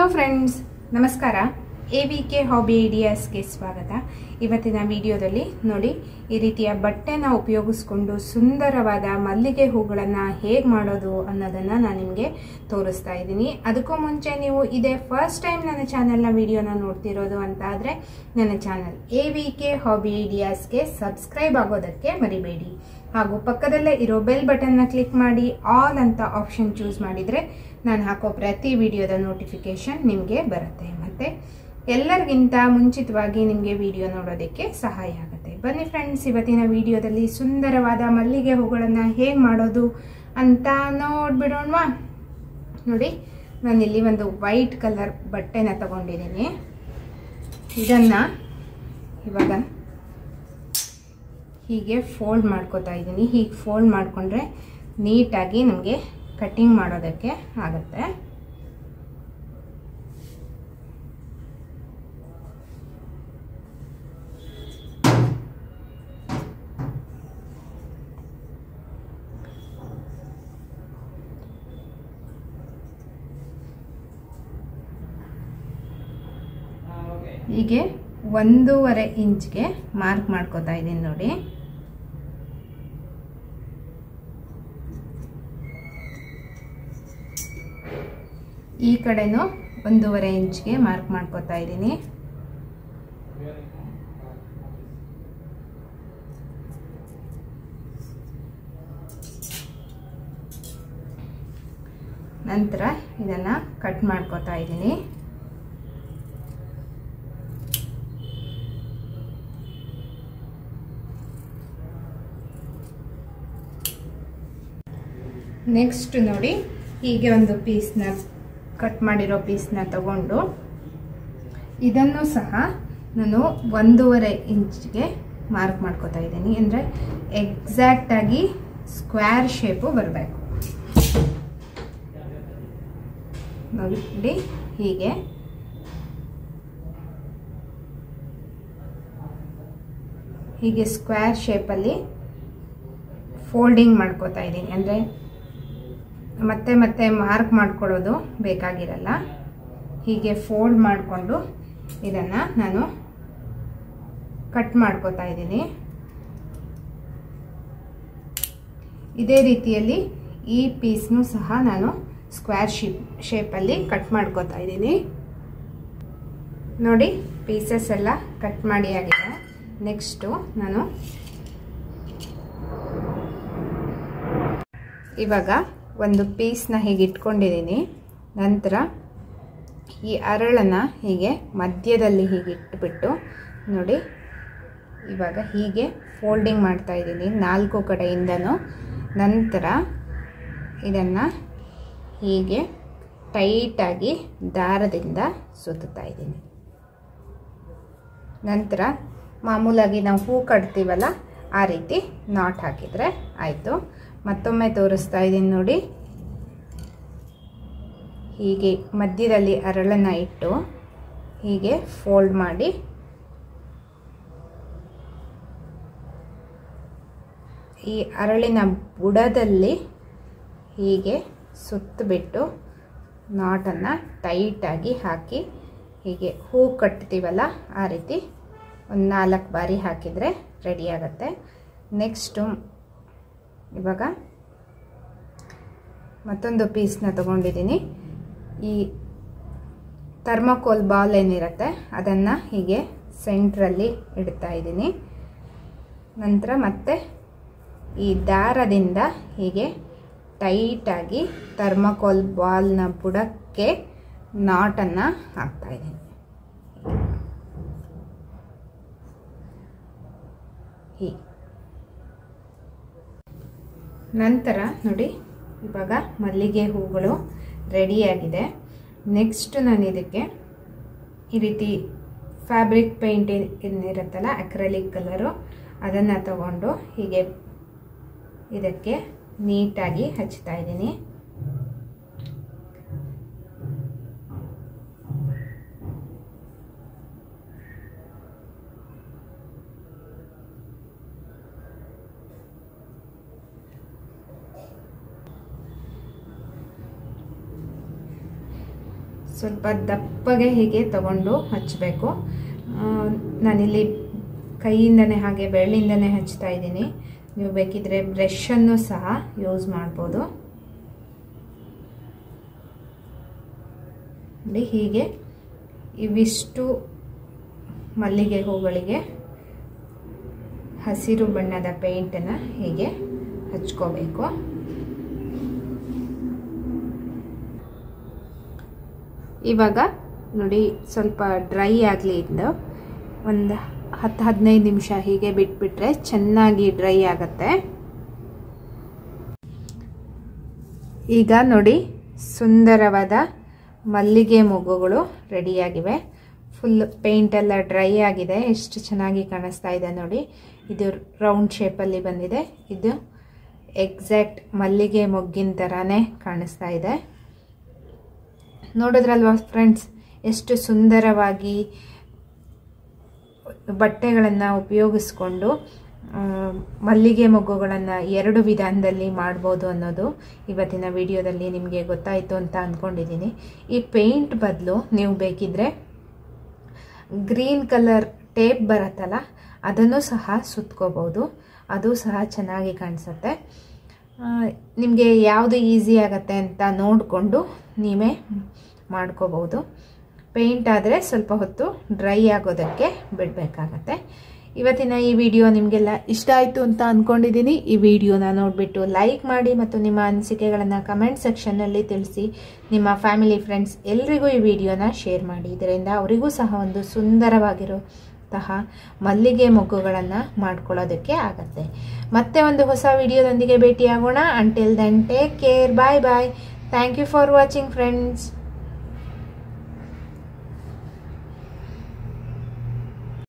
Friends, ನಮಸ್ಕಾರ. AVK hobby ಐಡಿಯಾಸ್ಗೆ ಸ್ವಾಗತ. ಇವತ್ತಿನ ವಿಡಿಯೋದಲ್ಲಿ ನೋಡಿ, ಈ ರೀತಿಯ ಬಟ್ಟೆನ ಉಪಯೋಗಿಸ್ಕೊಂಡು ಸುಂದರವಾದ ಮಲ್ಲಿಗೆ ಹೂಗಳನ್ನು ಹೇಗೆ ಮಾಡೋದು ಅನ್ನೋದನ್ನು ನಾನು ನಿಮಗೆ ತೋರಿಸ್ತಾ ಇದ್ದೀನಿ. ಅದಕ್ಕೂ ಮುಂಚೆ ನೀವು ಇದೇ ಫಸ್ಟ್ ಟೈಮ್ ನನ್ನ ಚಾನೆಲ್ನ ವಿಡಿಯೋನ ನೋಡ್ತಿರೋದು ಅಂತ ಆದರೆ ನನ್ನ ಚಾನೆಲ್ AVK ಹಾಬಿ ಐಡಿಯಾಸ್ಗೆ ಸಬ್ಸ್ಕ್ರೈಬ್ ಆಗೋದಕ್ಕೆ ಮರಿಬೇಡಿ. ಹಾಗೂ ಪಕ್ಕದಲ್ಲೇ ಇರೋ ಬೆಲ್ ಬಟನ್ನ ಕ್ಲಿಕ್ ಮಾಡಿ ಆಲ್ ಅಂತ ಆಪ್ಷನ್ ಚೂಸ್ ಮಾಡಿದರೆ ನಾನು ಹಾಕೋ ಪ್ರತಿ ವಿಡಿಯೋದ ನೋಟಿಫಿಕೇಶನ್ ನಿಮಗೆ ಬರುತ್ತೆ. ಮತ್ತು ಎಲ್ಲರಿಗಿಂತ ಮುಂಚಿತವಾಗಿ ನಿಮಗೆ ವಿಡಿಯೋ ನೋಡೋದಕ್ಕೆ ಸಹಾಯ ಆಗುತ್ತೆ. ಬನ್ನಿ ಫ್ರೆಂಡ್ಸ್, ಇವತ್ತಿನ ವಿಡಿಯೋದಲ್ಲಿ ಸುಂದರವಾದ ಮಲ್ಲಿಗೆ ಹೂಗಳನ್ನು ಹೇಗೆ ಮಾಡೋದು ಅಂತ ನೋಡ್ಬಿಡೋಣವಾ. ನೋಡಿ, ನಾನಿಲ್ಲಿ ಒಂದು ವೈಟ್ ಕಲರ್ ಬಟ್ಟೆನ ತಗೊಂಡಿದ್ದೀನಿ. ಇದನ್ನು ಇವಾಗ ಹೀಗೆ ಫೋಲ್ಡ್ ಮಾಡ್ಕೋತಾ ಇದ್ದೀನಿ. ಹೀಗೆ ಫೋಲ್ಡ್ ಮಾಡಿಕೊಂಡ್ರೆ ನೀಟಾಗಿ ನಮಗೆ ಕಟ್ಟಿಂಗ್ ಮಾಡೋದಕ್ಕೆ ಆಗುತ್ತೆ. ಹೀಗೆ 1.5 ಇಂಚ್ಗೆ ಮಾರ್ಕ್ ಮಾಡ್ಕೋತಾ ಇದ್ದೀನಿ ನೋಡಿ. ಈ ಕಡೆನೂ 1.5 ಇಂಚ್ಗೆ ಮಾರ್ಕ್ ಮಾಡ್ಕೋತಾ ಇದ್ದೀನಿ. ನಂತರ ಇದನ್ನ ಕಟ್ ಮಾಡ್ಕೋತಾ ಇದ್ದೀನಿ. ನೆಕ್ಸ್ಟ್ ನೋಡಿ, ಹೀಗೆ ಒಂದು ಪೀಸ್ನ ಕಟ್ ಮಾಡಿರೋ ಪೀಸ್ನ ತಗೊಂಡು ಇದನ್ನು ಸಹ ನಾನು 1.5 ಇಂಚ್ಗೆ ಮಾರ್ಕ್ ಮಾಡ್ಕೋತಾ ಇದ್ದೀನಿ. ಅಂದರೆ ಎಕ್ಸಾಕ್ಟಾಗಿ ಸ್ಕ್ವೇರ್ ಶೇಪು ಬರಬೇಕು ನೋಡಿ. ಹೀಗೆ ಸ್ಕ್ವೇರ್ ಶೇಪಲ್ಲಿ ಫೋಲ್ಡಿಂಗ್ ಮಾಡ್ಕೋತಾ ಇದ್ದೀನಿ. ಅಂದರೆ ಮತ್ತೆ ಮತ್ತೆ ಮಾರ್ಕ್ ಮಾಡ್ಕೊಳ್ಳೋದು ಬೇಕಾಗಿರಲ್ಲ. ಹೀಗೆ ಫೋಲ್ಡ್ ಮಾಡಿಕೊಂಡು ಇದನ್ನು ನಾನು ಕಟ್ ಮಾಡ್ಕೋತಾ ಇದ್ದೀನಿ. ಇದೇ ರೀತಿಯಲ್ಲಿ ಈ ಪೀಸ್ನು ಸಹ ನಾನು ಸ್ಕ್ವೇರ್ ಶೇಪಲ್ಲಿ ಕಟ್ ಮಾಡ್ಕೋತಾ ಇದ್ದೀನಿ. ನೋಡಿ, ಪೀಸಸ್ ಎಲ್ಲ ಕಟ್ ಮಾಡಿ ಆಗಿದೆ. ನೆಕ್ಸ್ಟು ನಾನು ಇವಾಗ ಒಂದು ಪೀಸ್ನ ಹೀಗೆ ಇಟ್ಕೊಂಡಿದ್ದೀನಿ. ನಂತರ ಈ ಅರಳನ್ನು ಹೀಗೆ ಮಧ್ಯದಲ್ಲಿ ಹೀಗೆ ಇಟ್ಬಿಟ್ಟು ನೋಡಿ, ಇವಾಗ ಹೀಗೆ ಫೋಲ್ಡಿಂಗ್ ಮಾಡ್ತಾ ಇದ್ದೀನಿ 4 ಕಡೆಯಿಂದನೂ. ನಂತರ ಇದನ್ನು ಹೀಗೆ ಟೈಟಾಗಿ ದಾರದಿಂದ ಸುತ್ತಾ ಇದ್ದೀನಿ. ನಂತರ ಮಾಮೂಲಾಗಿ ನಾವು ಹೂ ಕಟ್ತೀವಲ್ಲ, ಆ ರೀತಿ ನಾಟ್ ಹಾಕಿದರೆ ಆಯಿತು. ಮತ್ತೊಮ್ಮೆ ತೋರಿಸ್ತಾ ಇದ್ದೀನಿ ನೋಡಿ. ಹೀಗೆ ಮಧ್ಯದಲ್ಲಿ ಅರಳನ್ನು ಇಟ್ಟು ಹೀಗೆ ಫೋಲ್ಡ್ ಮಾಡಿ ಈ ಅರಳಿನ ಬುಡದಲ್ಲಿ ಹೀಗೆ ಸುತ್ತಬಿಟ್ಟು ನಾಟನ್ನು ಟೈಟಾಗಿ ಹಾಕಿ ಹೀಗೆ ಹೂ ಕಟ್ತೀವಲ್ಲ, ಆ ರೀತಿ ಒಂದು 4 ಬಾರಿ ಹಾಕಿದರೆ ರೆಡಿಯಾಗತ್ತೆ. ನೆಕ್ಸ್ಟು ಇವಾಗ ಮತ್ತೊಂದು ಪೀಸ್ನ ತಗೊಂಡಿದ್ದೀನಿ. ಈ ಥರ್ಮಾಕೋಲ್ ಬಾಲ್ ಏನಿರುತ್ತೆ ಅದನ್ನು ಹೀಗೆ ಸೆಂಟ್ರಲ್ಲಿ ಇಡ್ತಾ ಇದ್ದೀನಿ. ನಂತರ ಮತ್ತೆ ಈ ದಾರದಿಂದ ಹೀಗೆ ಟೈಟಾಗಿ ಥರ್ಮಾಕೋಲ್ ಬಾಲ್ನ ಬುಡಕ್ಕೆ ನಾಟನ್ನು ಹಾಕ್ತಾ ಇದ್ದೀನಿ. ಹೀಗೆ ನಂತರ ನೋಡಿ, ಇವಾಗ ಮಲ್ಲಿಗೆ ಹೂಗಳು ರೆಡಿಯಾಗಿದೆ. ನೆಕ್ಸ್ಟ್ ನಾನು ಇದಕ್ಕೆ ಈ ರೀತಿ ಫ್ಯಾಬ್ರಿಕ್ ಪೇಂಟ್ ಏನಿರುತ್ತಲ್ಲ, ಅಕ್ರಲಿಕ್ ಕಲರು, ಅದನ್ನು ತಗೊಂಡು ಹೀಗೆ ಇದಕ್ಕೆ ನೀಟಾಗಿ ಹಚ್ತಾ ಇದ್ದೀನಿ. ಸ್ವಲ್ಪ ದಪ್ಪಗೆ ಹೀಗೆ ತಗೊಂಡು ಹಚ್ಚಬೇಕು. ನಾನಿಲ್ಲಿ ಕೈಯಿಂದನೇ ಹಾಗೆ ಬೆರಳಿಂದನೇ ಹಚ್ತಾ ಇದ್ದೀನಿ. ನೀವು ಬೇಕಿದ್ರೆ ಬ್ರಷನ್ನು ಸಹ ಯೂಸ್ ಮಾಡ್ಬೋದು. ನೋಡಿ, ಹೀಗೆ ಇವಿಷ್ಟು ಮಲ್ಲಿಗೆ ಹೂಗಳಿಗೆ ಹಸಿರು ಬಣ್ಣದ ಪೇಂಟನ್ನು ಹೀಗೆ ಹಚ್ಕೋಬೇಕು. ಇವಾಗ ನೋಡಿ, ಸ್ವಲ್ಪ ಡ್ರೈ ಆಗಲಿ. ಇದು ಒಂದು 10-15 ನಿಮಿಷ ಹೀಗೆ ಬಿಟ್ಬಿಟ್ರೆ ಚೆನ್ನಾಗಿ ಡ್ರೈ ಆಗತ್ತೆ. ಈಗ ನೋಡಿ, ಸುಂದರವಾದ ಮಲ್ಲಿಗೆ ಮೊಗ್ಗುಗಳು ರೆಡಿಯಾಗಿವೆ. ಫುಲ್ ಪೇಂಟ್ ಎಲ್ಲ ಡ್ರೈ ಆಗಿದೆ. ಎಷ್ಟು ಚೆನ್ನಾಗಿ ಕಾಣಿಸ್ತಾ ಇದೆ ನೋಡಿ. ಇದು ರೌಂಡ್ ಶೇಪಲ್ಲಿ ಬಂದಿದೆ. ಇದು ಎಕ್ಸಾಕ್ಟ್ ಮಲ್ಲಿಗೆ ಮೊಗ್ಗಿನ ಥರನೇ ಕಾಣಿಸ್ತಾ ಇದೆ. ನೋಡಿದ್ರಲ್ವಾ ಫ್ರೆಂಡ್ಸ್, ಎಷ್ಟು ಸುಂದರವಾಗಿ ಬಟ್ಟೆಗಳನ್ನು ಉಪಯೋಗಿಸ್ಕೊಂಡು ಮಲ್ಲಿಗೆ ಮೊಗ್ಗುಗಳನ್ನು 2 ವಿಧಾನದಲ್ಲಿ ಮಾಡ್ಬೋದು ಅನ್ನೋದು ಇವತ್ತಿನ ವಿಡಿಯೋದಲ್ಲಿ ನಿಮಗೆ ಗೊತ್ತಾಯಿತು ಅಂತ ಅಂದ್ಕೊಂಡಿದ್ದೀನಿ. ಈ ಪೇಂಟ್ ಬದಲು ನೀವು ಬೇಕಿದ್ರೆ ಗ್ರೀನ್ ಕಲರ್ ಟೇಪ್ ಬರುತ್ತಲ್ಲ, ಅದನ್ನು ಸಹ ಸುತ್ಕೋಬೋದು. ಅದು ಸಹ ಚೆನ್ನಾಗಿ ಕಾಣಿಸುತ್ತೆ. ನಿಮಗೆ ಯಾವುದು ಈಸಿ ಆಗುತ್ತೆ ಅಂತ ನೋಡಿಕೊಂಡು ನೀವೇ ಮಾಡ್ಕೋಬೋದು. ಪೇಂಟ್ ಆದರೆ ಸ್ವಲ್ಪ ಹೊತ್ತು ಡ್ರೈ ಆಗೋದಕ್ಕೆ ಬಿಡಬೇಕಾಗತ್ತೆ. ಇವತ್ತಿನ ಈ ವಿಡಿಯೋ ನಿಮಗೆಲ್ಲ ಇಷ್ಟ ಆಯಿತು ಅಂತ ಅಂದ್ಕೊಂಡಿದ್ದೀನಿ. ಈ ವಿಡಿಯೋನ ನೋಡಿಬಿಟ್ಟು ಲೈಕ್ ಮಾಡಿ ಮತ್ತು ನಿಮ್ಮ ಅನಿಸಿಕೆಗಳನ್ನು ಕಮೆಂಟ್ ಸೆಕ್ಷನ್ನಲ್ಲಿ ತಿಳಿಸಿ. ನಿಮ್ಮ ಫ್ಯಾಮಿಲಿ, ಫ್ರೆಂಡ್ಸ್ ಎಲ್ರಿಗೂ ಈ ವಿಡಿಯೋನ ಶೇರ್ ಮಾಡಿ. ಇದರಿಂದ ಅವರಿಗೂ ಸಹ ಒಂದು ಸುಂದರವಾಗಿರುವಂತಹ ಮಲ್ಲಿಗೆ ಮೊಗ್ಗುಗಳನ್ನು ಮಾಡ್ಕೊಳ್ಳೋದಕ್ಕೆ ಆಗತ್ತೆ. ಮತ್ತೆ ಒಂದು ಹೊಸ ವಿಡಿಯೋದೊಂದಿಗೆ ಭೇಟಿಯಾಗೋಣ. Until then take care. Bye bye. Thank you for watching friends.